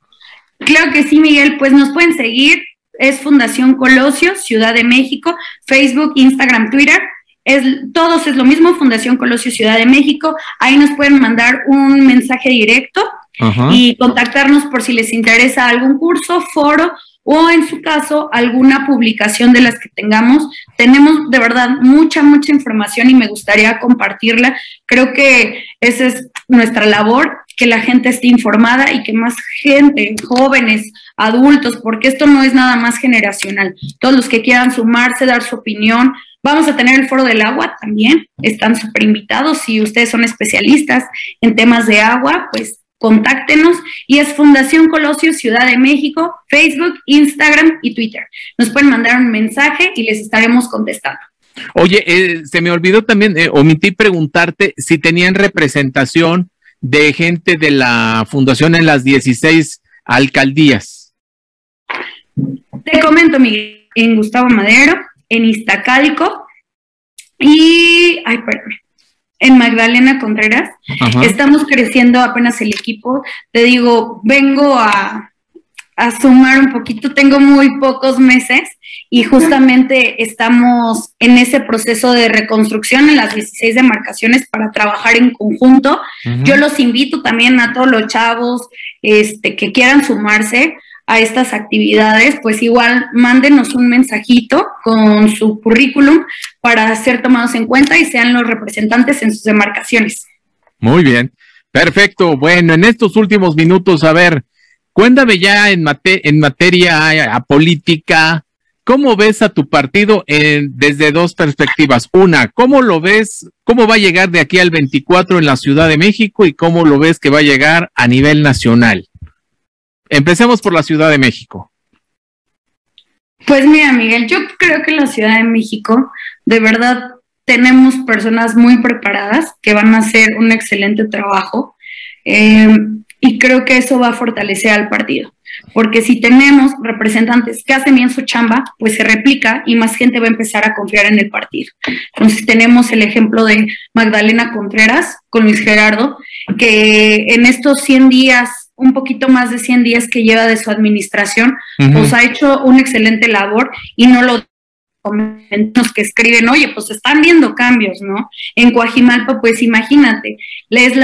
Claro que sí, Miguel, pues nos pueden seguir. Es Fundación Colosio, Ciudad de México, Facebook, Instagram, Twitter. Todos es lo mismo, Fundación Colosio, Ciudad de México. Ahí nos pueden mandar un mensaje directo y contactarnos por si les interesa algún curso, foro, o en su caso alguna publicación de las que tengamos. Tenemos de verdad mucha información y me gustaría compartirla. Creo que esa es nuestra labor, que la gente esté informada y que más gente, jóvenes, adultos, porque esto no es nada más generacional. Todos los que quieran sumarse, dar su opinión. Vamos a tener el Foro del Agua también, están súper invitados. Si ustedes son especialistas en temas de agua, pues contáctenos, y es Fundación Colosio, Ciudad de México, Facebook, Instagram y Twitter. Nos pueden mandar un mensaje y les estaremos contestando. Oye, se me olvidó también, omití preguntarte si tenían representación de gente de la fundación en las 16 alcaldías. Te comento, Miguel, en Gustavo Madero, en Iztacalco y, en Magdalena Contreras. Estamos creciendo apenas el equipo. Te digo, vengo a sumar un poquito, tengo muy pocos meses y justamente estamos en ese proceso de reconstrucción en las 16 demarcaciones para trabajar en conjunto. Yo los invito también a todos los chavos que quieran sumarse a estas actividades, pues igual mándenos un mensajito con su currículum para ser tomados en cuenta y sean los representantes en sus demarcaciones. Muy bien, perfecto. Bueno, en estos últimos minutos, a ver, cuéntame ya en materia política, ¿cómo ves a tu partido desde dos perspectivas? Una, ¿cómo lo ves? ¿Cómo va a llegar de aquí al 24 en la Ciudad de México y cómo lo ves que va a llegar a nivel nacional? Empecemos por la Ciudad de México. Pues mira, Miguel, yo creo que en la Ciudad de México, de verdad, tenemos personas muy preparadas que van a hacer un excelente trabajo, y creo que eso va a fortalecer al partido, porque si tenemos representantes que hacen bien su chamba, pues se replica y más gente va a empezar a confiar en el partido. Entonces tenemos el ejemplo de Magdalena Contreras con Luis Gerardo, que en estos 100 días, un poquito más de 100 días que lleva de su administración, pues ha hecho una excelente labor, y no lo comentarios que escriben, oye, pues están viendo cambios, ¿no? En Coajimalpa, pues imagínate, es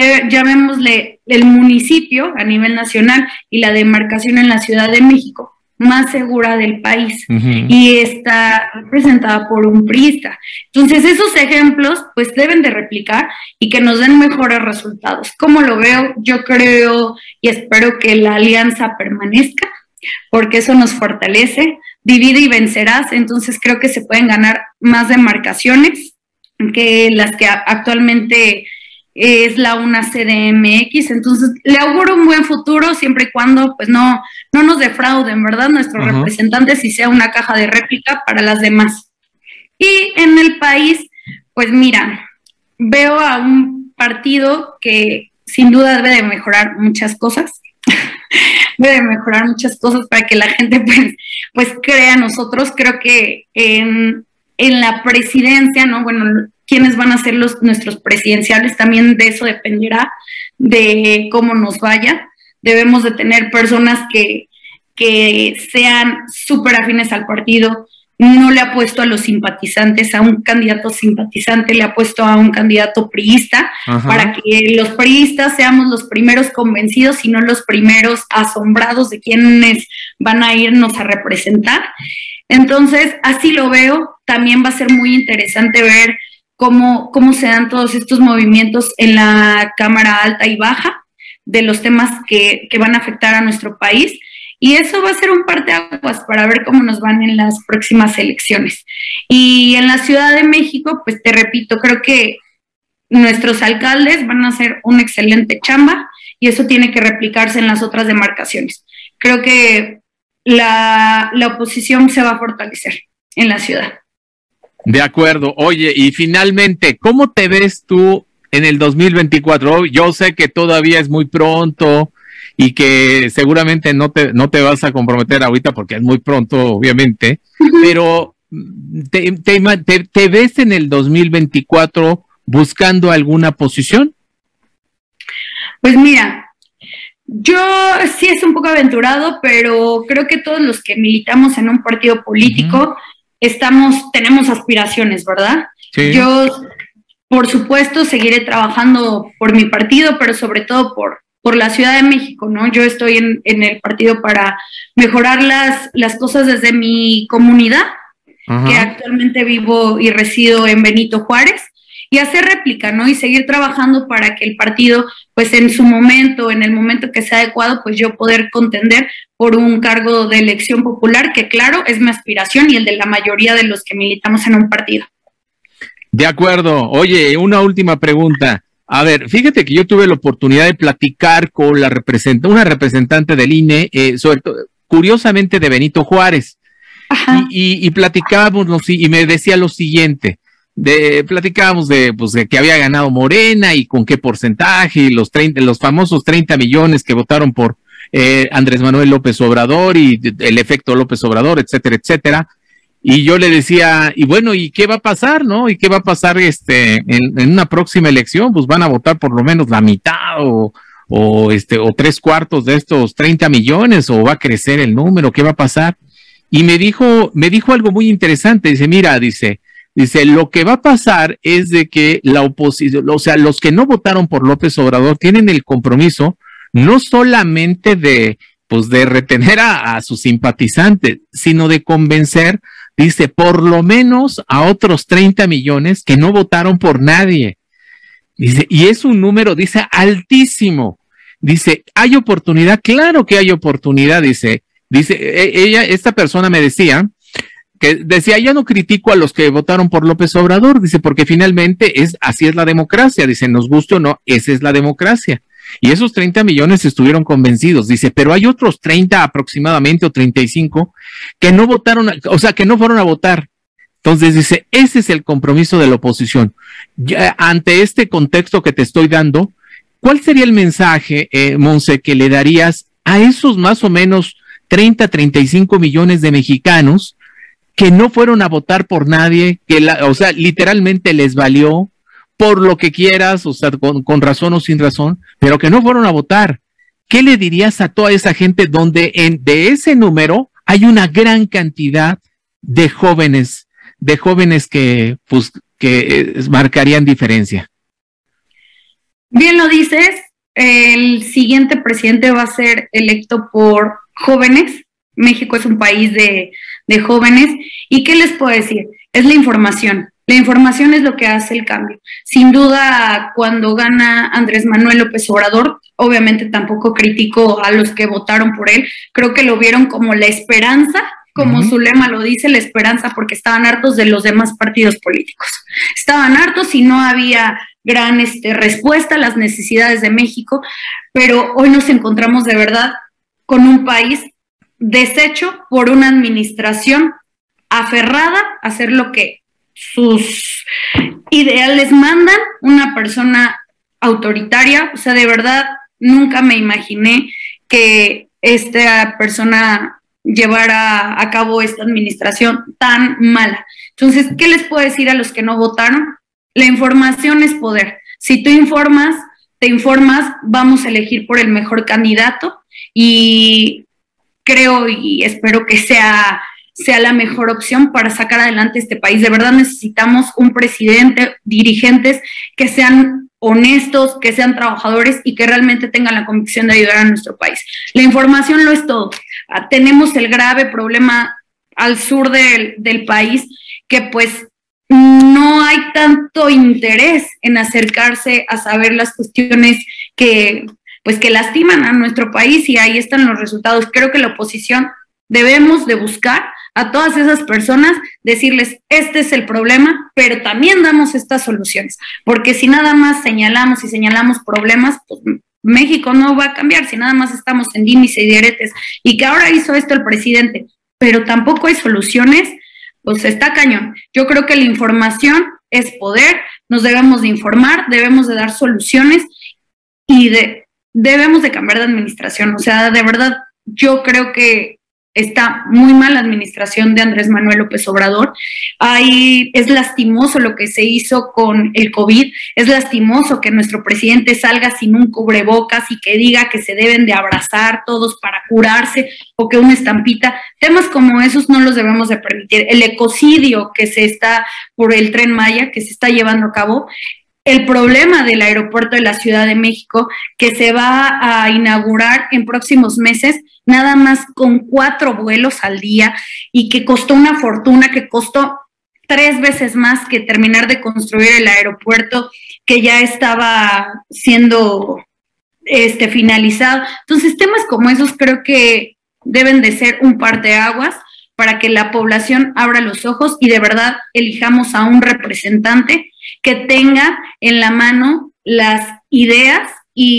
llamémosle el municipio a nivel nacional y la demarcación en la Ciudad de México más segura del país y está representada por un priista. Entonces esos ejemplos pues deben de replicar y que nos den mejores resultados. ¿Cómo lo veo? Yo creo y espero que la alianza permanezca, porque eso nos fortalece. Divide y vencerás, entonces creo que se pueden ganar más demarcaciones que las que actualmente es la una CDMX, entonces le auguro un buen futuro siempre y cuando pues no nos defrauden, ¿verdad? Nuestros representantes y sea una caja de réplica para las demás. Y en el país, pues mira, veo a un partido que sin duda debe de mejorar muchas cosas, debe mejorar muchas cosas para que la gente pues crea en nosotros. Creo que en la presidencia, ¿no? Bueno, quiénes van a ser nuestros presidenciales, también de eso dependerá de cómo nos vaya. Debemos de tener personas que sean súper afines al partido. No le apuesto a los simpatizantes, a un candidato simpatizante, le apuesto a un candidato priista, para que los priistas seamos los primeros convencidos y no los primeros asombrados de quienes van a irnos a representar. Entonces, así lo veo. También va a ser muy interesante ver cómo se dan todos estos movimientos en la Cámara Alta y Baja de los temas que van a afectar a nuestro país. Y eso va a ser un parteaguas para ver cómo nos van en las próximas elecciones. Y en la Ciudad de México, pues te repito, creo que nuestros alcaldes van a hacer una excelente chamba y eso tiene que replicarse en las otras demarcaciones. Creo que la oposición se va a fortalecer en la ciudad. De acuerdo. Oye, y finalmente, ¿cómo te ves tú en el 2024? Yo sé que todavía es muy pronto y que seguramente no te vas a comprometer ahorita porque es muy pronto, obviamente, pero ¿te ves en el 2024 buscando alguna posición? Pues mira, yo sí es un poco aventurado, pero creo que todos los que militamos en un partido político tenemos aspiraciones, ¿verdad? Sí. Yo, por supuesto, seguiré trabajando por mi partido, pero sobre todo por la Ciudad de México, ¿no? Yo estoy en el partido para mejorar las cosas desde mi comunidad, que actualmente vivo y resido en Benito Juárez, y hacer réplica, ¿no? Y seguir trabajando para que el partido, pues en su momento, en el momento que sea adecuado, pues yo poder contender por un cargo de elección popular, que claro, es mi aspiración y el de la mayoría de los que militamos en un partido. De acuerdo. Oye, una última pregunta. A ver, fíjate que yo tuve la oportunidad de platicar con una representante del INE, sobre todo, curiosamente de Benito Juárez, y platicábamos y me decía lo siguiente, platicábamos de que había ganado Morena y con qué porcentaje, y los famosos 30 millones que votaron por Andrés Manuel López Obrador y el efecto López Obrador, etcétera, etcétera. Y yo le decía, y bueno, ¿y qué va a pasar, no? ¿Y qué va a pasar en una próxima elección? Pues van a votar por lo menos la mitad o 3/4 de estos 30 millones, o va a crecer el número, ¿qué va a pasar? Y me dijo algo muy interesante, dice, mira, dice, lo que va a pasar es de que la oposición, o sea, los que no votaron por López Obrador tienen el compromiso no solamente de retener a sus simpatizantes, sino de convencer, dice, por lo menos a otros 30 millones que no votaron por nadie. Dice, y es un número, dice, altísimo. Dice, ¿hay oportunidad? Claro que hay oportunidad, dice, esta persona me decía, yo no critico a los que votaron por López Obrador, dice, porque finalmente así es la democracia, dice, nos guste o no, esa es la democracia. Y esos 30 millones estuvieron convencidos, dice, pero hay otros 30 aproximadamente o 35 que no votaron, o sea, que no fueron a votar. Entonces dice, ese es el compromiso de la oposición. Ya, ante este contexto que te estoy dando, ¿cuál sería el mensaje, Monse, que le darías a esos más o menos 35 millones de mexicanos que no fueron a votar por nadie, o sea, literalmente les valió, por lo que quieras, o sea, con razón o sin razón, pero que no fueron a votar? ¿Qué le dirías a toda esa gente donde de ese número hay una gran cantidad de jóvenes que marcarían diferencia? Bien lo dices, el siguiente presidente va a ser electo por jóvenes México es un país de jóvenes. ¿Y qué les puedo decir? Es la información. La información es lo que hace el cambio. Sin duda, cuando gana Andrés Manuel López Obrador, obviamente tampoco critico a los que votaron por él, creo que lo vieron como la esperanza, como su lema lo dice, la esperanza, porque estaban hartos de los demás partidos políticos. Estaban hartos y no había gran respuesta a las necesidades de México, pero hoy nos encontramos de verdad con un país deshecho por una administración aferrada a hacer lo que sus ideales mandan, una persona autoritaria. O sea, de verdad, nunca me imaginé que esta persona llevara a cabo esta administración tan mala. Entonces, ¿qué les puedo decir a los que no votaron? La información es poder. Si tú te informas, vamos a elegir por el mejor candidato y creo y espero que sea la mejor opción para sacar adelante este país. De verdad necesitamos un presidente, dirigentes que sean honestos, que sean trabajadores y que realmente tengan la convicción de ayudar a nuestro país. La información lo es todo. Tenemos el grave problema al sur del país que pues no hay tanto interés en acercarse a saber las cuestiones que lastiman a nuestro país, y ahí están los resultados. Creo que la oposición debemos de buscar a todas esas personas, decirles, este es el problema, pero también damos estas soluciones, porque si nada más señalamos problemas, pues México no va a cambiar. Si nada más estamos en dimes y diretes, y que ahora hizo esto el presidente, pero tampoco hay soluciones, pues está cañón. Yo creo que la información es poder, nos debemos de informar, debemos de dar soluciones y debemos de cambiar de administración. O sea, de verdad, yo creo que está muy mal la administración de Andrés Manuel López Obrador. Ahí es lastimoso lo que se hizo con el COVID, es lastimoso que nuestro presidente salga sin un cubrebocas y que diga que se deben de abrazar todos para curarse, o que una estampita. Temas como esos no los debemos de permitir. El ecocidio que se está por el Tren Maya, que se está llevando a cabo, el problema del aeropuerto de la Ciudad de México, que se va a inaugurar en próximos meses, nada más con 4 vuelos al día, y que costó una fortuna, que costó 3 veces más que terminar de construir el aeropuerto que ya estaba siendo finalizado. Entonces, temas como esos creo que deben de ser un parteaguas para que la población abra los ojos y de verdad elijamos a un representante que tenga en la mano las ideas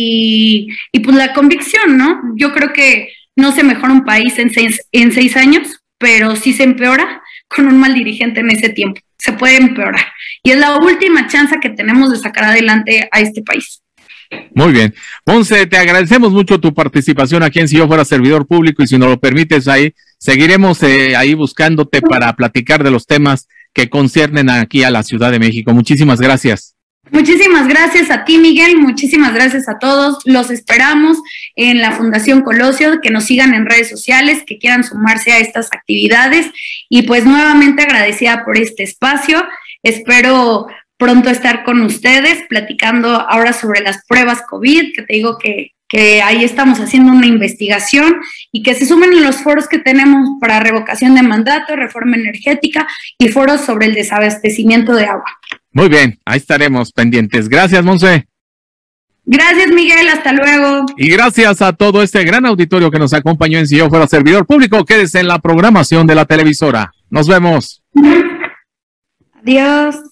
y pues la convicción, ¿no? Yo creo que no se mejora un país en 6 años, pero sí se empeora con un mal dirigente en ese tiempo. Se puede empeorar. Y es la última chance que tenemos de sacar adelante a este país. Muy bien. Ponce, te agradecemos mucho tu participación aquí en Si Yo Fuera Servidor Público, y si nos lo permites, ahí seguiremos ahí buscándote para platicar de los temas que conciernen aquí a la Ciudad de México. Muchísimas gracias. Muchísimas gracias a ti, Miguel, muchísimas gracias a todos. Los esperamos en la Fundación Colosio, que nos sigan en redes sociales, que quieran sumarse a estas actividades, y pues nuevamente agradecida por este espacio. Espero pronto estar con ustedes platicando ahora sobre las pruebas COVID, que te digo que ahí estamos haciendo una investigación, y que se sumen en los foros que tenemos para revocación de mandato, reforma energética y foros sobre el desabastecimiento de agua. Muy bien, ahí estaremos pendientes. Gracias, Monse. Gracias, Miguel, hasta luego. Y gracias a todo este gran auditorio que nos acompañó en Si Yo Fuera Servidor Público. Quédese en la programación de la televisora. Nos vemos. Adiós.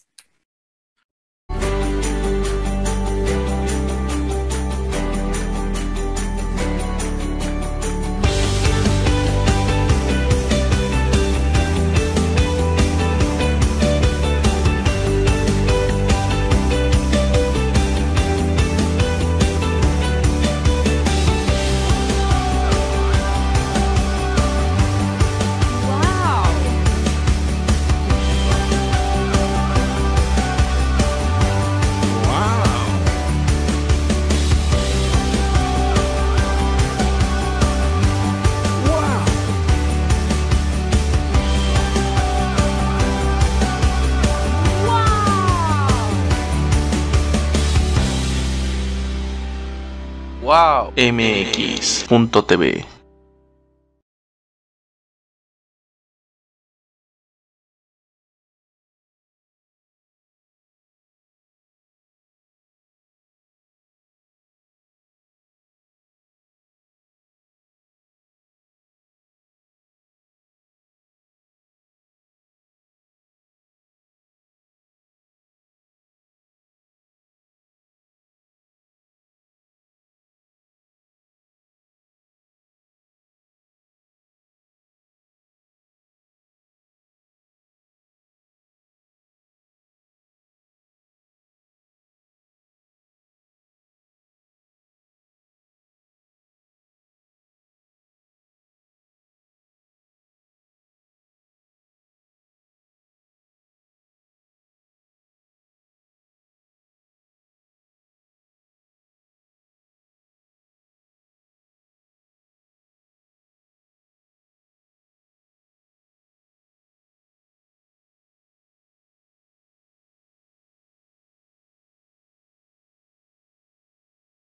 Wow. MX.tv